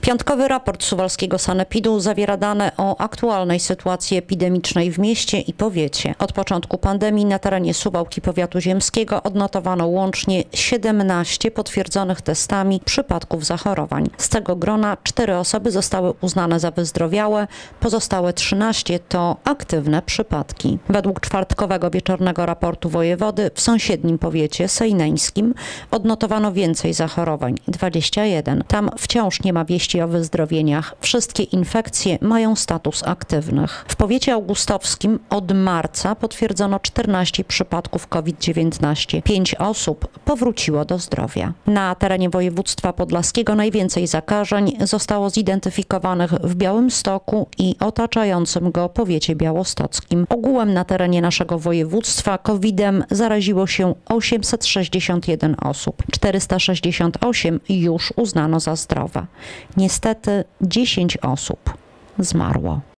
Piątkowy raport suwalskiego sanepidu zawiera dane o aktualnej sytuacji epidemicznej w mieście i powiecie. Od początku pandemii na terenie Suwałki powiatu ziemskiego odnotowano łącznie 17 potwierdzonych testami przypadków zachorowań. Z tego grona 4 osoby zostały uznane za wyzdrowiałe, pozostałe 13 to aktywne przypadki. Według czwartkowego wieczornego raportu wojewody w sąsiednim powiecie sejneńskim odnotowano więcej zachorowań, 21. Tam wciąż nie ma wieści o wyzdrowieniach. Wszystkie infekcje mają status aktywnych. W powiecie augustowskim od marca potwierdzono 14 przypadków COVID-19. 5 osób powróciło do zdrowia. Na terenie województwa podlaskiego najwięcej zakażeń zostało zidentyfikowanych w Białymstoku i otaczającym go powiecie białostockim. Ogółem na terenie naszego województwa COVID-em zaraziło się 861 osób. 468 już uznano za zdrowe. Niestety 10 osób zmarło.